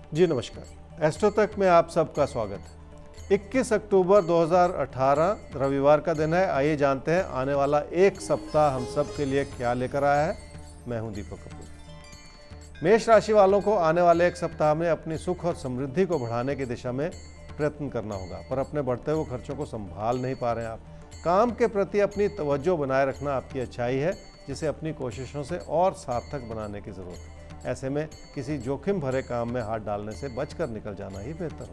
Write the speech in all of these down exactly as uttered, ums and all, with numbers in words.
जी नमस्कार। एस्ट्रो तक में आप सबका स्वागत है। इक्कीस अक्टूबर दो हज़ार अठारह रविवार का दिन है। आइए जानते हैं आने वाला एक सप्ताह हम सब के लिए क्या लेकर आया है। मैं हूं दीपक कपूर। मेष राशि वालों को आने वाले एक सप्ताह में अपनी सुख और समृद्धि को बढ़ाने की दिशा में प्रयत्न करना होगा, पर अपने बढ़ते हुए खर्चों को संभाल नहीं पा रहे हैं आप। काम के प्रति अपनी तवज्जो बनाए रखना आपकी अच्छाई है, जिसे अपनी कोशिशों से और सार्थक बनाने की जरूरत है। ऐसे में किसी जोखिम भरे काम में हाथ डालने से बचकर निकल जाना ही बेहतर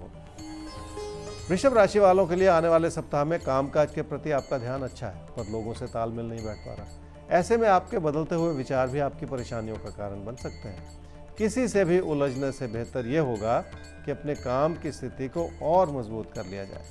होगा। वृषभ राशि वालों के लिए आने वाले सप्ताह में कामकाज के प्रति आपका ध्यान अच्छा है, पर लोगों से तालमेल नहीं बैठ पा रहा। ऐसे में आपके बदलते हुए विचार भी आपकी परेशानियों का कारण बन सकते हैं। किसी से भी उलझने से बेहतर यह होगा कि अपने काम की स्थिति को और मजबूत कर लिया जाए।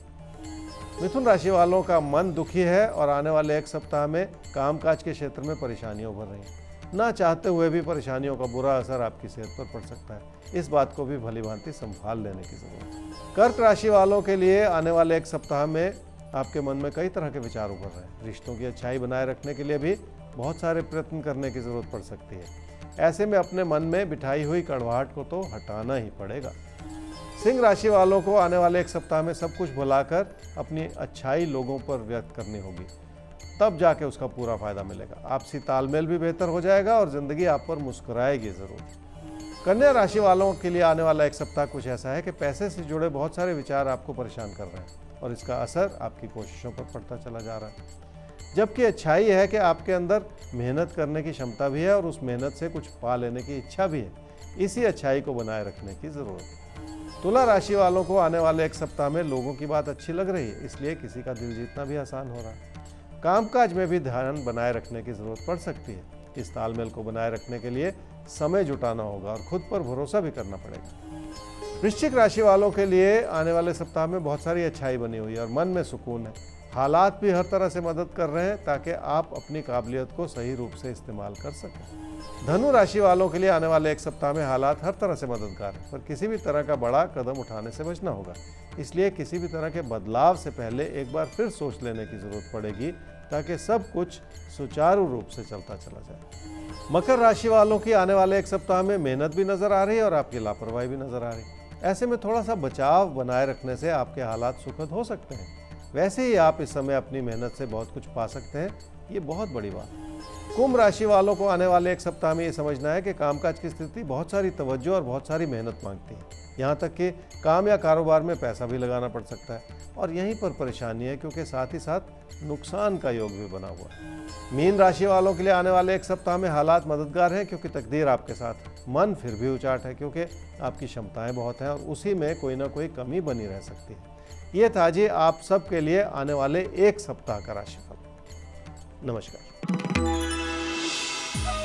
मिथुन राशि वालों का मन दुखी है और आने वाले एक सप्ताह में कामकाज के क्षेत्र में परेशानियां उभर रही हैं। ना चाहते हुए भी परेशानियों का बुरा असर आपकी सेहत पर पड़ सकता है। इस बात को भी भली भांति संभाल लेने की जरूरत है। कर्क राशि वालों के लिए आने वाले एक सप्ताह में आपके मन में कई तरह के विचार उभर रहे हैं। रिश्तों की अच्छाई बनाए रखने के लिए भी बहुत सारे प्रयत्न करने की जरूरत पड़ सकती है। ऐसे में अपने मन में बिठाई हुई कड़वाहट को तो हटाना ही पड़ेगा। सिंह राशि वालों को आने वाले एक सप्ताह में सब कुछ भुलाकर अपनी अच्छाई लोगों पर व्यक्त करनी होगी, तब जाके उसका पूरा फायदा मिलेगा। आपसी तालमेल भी बेहतर हो जाएगा और जिंदगी आप पर मुस्कुराएगी जरूर। कन्या राशि वालों के लिए आने वाला एक सप्ताह कुछ ऐसा है कि पैसे से जुड़े बहुत सारे विचार आपको परेशान कर रहे हैं और इसका असर आपकी कोशिशों पर पड़ता चला जा रहा है। जबकि अच्छाई है कि आपके अंदर मेहनत करने की क्षमता भी है और उस मेहनत से कुछ पा लेने की इच्छा भी है। इसी अच्छाई को बनाए रखने की जरूरत है। तुला राशि वालों को आने वाले एक सप्ताह में लोगों की बात अच्छी लग रही है, इसलिए किसी का दिल जीतना भी आसान हो रहा है। कामकाज में भी ध्यान बनाए रखने की जरूरत पड़ सकती है। इस तालमेल को बनाए रखने के लिए समय जुटाना होगा और खुद पर भरोसा भी करना पड़ेगा। वृश्चिक राशि वालों के लिए आने वाले सप्ताह में बहुत सारी अच्छाई बनी हुई है और मन में सुकून है। हालात भी हर तरह से मदद कर रहे हैं ताकि आप अपनी काबिलियत को सही रूप से इस्तेमाल कर सकें। धनु राशि वालों के लिए आने वाले एक सप्ताह में हालात हर तरह से मददगार है, पर किसी भी तरह का बड़ा कदम उठाने से बचना होगा। इसलिए किसी भी तरह के बदलाव से पहले एक बार फिर सोच लेने की जरूरत पड़ेगी, ताकि सब कुछ सुचारू रूप से चलता चला जाए। मकर राशि वालों की आने वाले एक सप्ताह में मेहनत भी नजर आ रही है और आपकी लापरवाही भी नजर आ रही है। ऐसे में थोड़ा सा बचाव बनाए रखने से आपके हालात सुखद हो सकते हैं। वैसे ही आप इस समय अपनी मेहनत से बहुत कुछ पा सकते हैं, ये बहुत बड़ी बात है। कुंभ राशि वालों को आने वाले एक सप्ताह में ये समझना है कि कामकाज की स्थिति बहुत सारी तवज्जो और बहुत सारी मेहनत मांगती है। यहाँ तक कि काम या कारोबार में पैसा भी लगाना पड़ सकता है और यहीं पर परेशानी है, क्योंकि साथ ही साथ नुकसान का योग भी बना हुआ है। मीन राशि वालों के लिए आने वाले एक सप्ताह में हालात मददगार हैं, क्योंकि तकदीर आपके साथ है। मन फिर भी उचाट है, क्योंकि आपकी क्षमताएं बहुत हैं और उसी में कोई ना कोई कमी बनी रह सकती है। ये था जी आप सब के लिए आने वाले एक सप्ताह का राशिफल। नमस्कार।